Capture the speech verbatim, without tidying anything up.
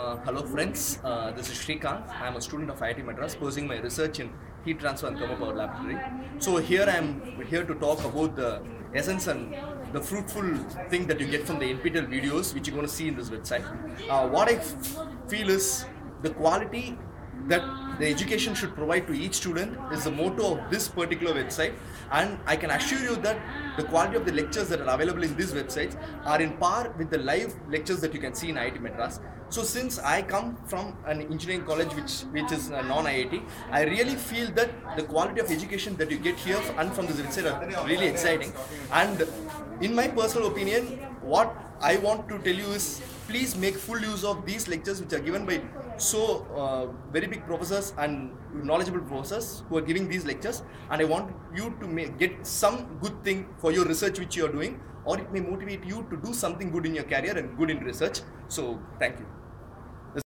Uh, hello friends, uh, this is Shrikant. I am a student of I I T Madras pursuing my research in heat transfer and thermopower laboratory. So here I am here to talk about the essence and the fruitful thing that you get from the N P T E L videos which you're going to see in this website. Uh, what I f- feel is the quality that the education should provide to each student is the motto of this particular website, and I can assure you that the quality of the lectures that are available in these websites are in par with the live lectures that you can see in I I T Madras. So since I come from an engineering college which which is a non-I I T, I really feel that the quality of education that you get here and from this website are really exciting. And in my personal opinion, what I want to tell you is, please make full use of these lectures which are given by so uh, very big professors and knowledgeable professors who are giving these lectures, and I want you to make, get some good thing for your research which you are doing, or it may motivate you to do something good in your career and good in research. So thank you.